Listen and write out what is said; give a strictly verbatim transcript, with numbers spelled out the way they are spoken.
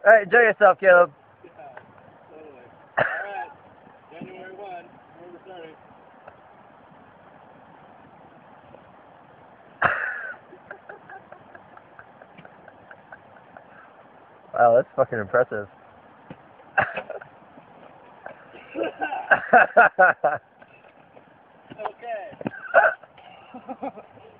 Alright, enjoy yourself, Caleb. Yeah, totally. Alright, January first, November thirtieth. Wow, that's fucking impressive. Okay.